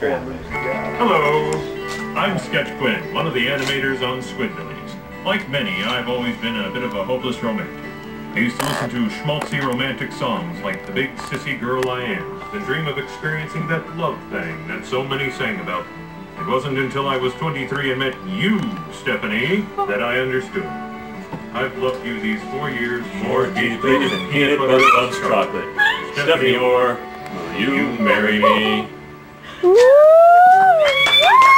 Hello, I'm Sketch Quinn, one of the animators on Squidbillies. Like many, I've always been a bit of a hopeless romantic. I used to listen to schmaltzy romantic songs like The Big Sissy Girl I Am, and dream of experiencing that love thing that so many sang about. It wasn't until I was 23 and met you, Stephanie, that I understood. I've loved you these 4 years more deeply than peanut butter loves chocolate. Stephanie Orr, will you marry me?